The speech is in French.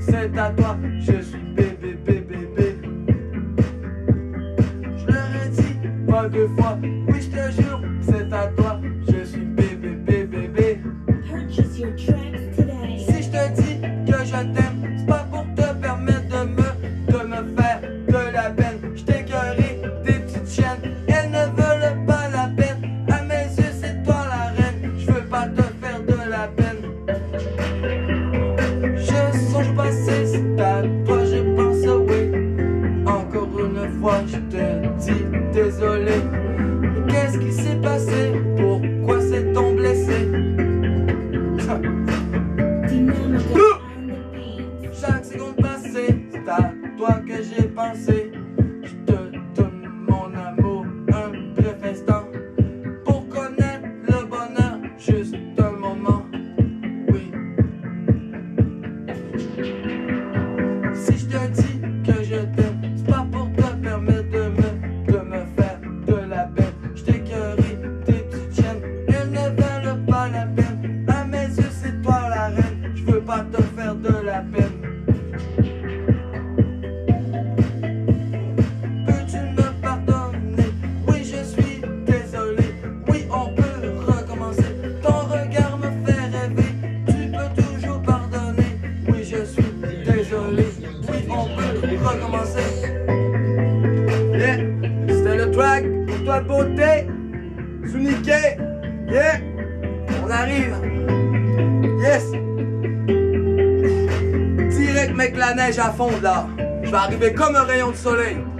c'est à toi, je suis bébé, bébé, bébé. Je leur ai dit pas deux fois, oui je te jure, c'est à toi, je suis bébé, bébé, bébé. Purchase your tracks today. Si je te dis que je t'aime, c'est pas pour te permettre de me faire de la peine. Je t'ai écœuré des petites chiennes, elles ne veulent pas la peine. À mes yeux c'est toi la reine, je veux pas te faire de la peine. Je songe au passé, c'est à toi je pense, oui. Encore une fois je te dis désolé. Mais qu'est-ce qui s'est passé? Pourquoi s'est-on blessé? Dynamical on the beat. Chaque seconde passée, c'est à toi que j'ai pensé. Je te donne mon amour, un bref instant, pour connaître le bonheur, juste un moment, oui. Si je te dis que je t'aime, c'est pas pour te permettre de me faire de la peine. Je t'ai écœuré tes petites chiennes, elles ne veulent pas la peine. À mes yeux c'est toi la reine, je veux pas te faire de la peine. Peux-tu me pardonner? Oui, je suis désolé. Oui, on peut recommencer. Ton regard me fait rêver. Tu peux toujours pardonner. Oui, je suis désolé. Oui, on peut recommencer. Yeah, c'était le track pour toi de beauté. Souniké. Yeah, on arrive. Yes. Direct, mec, la neige à fond là. Je vais arriver comme un rayon de soleil.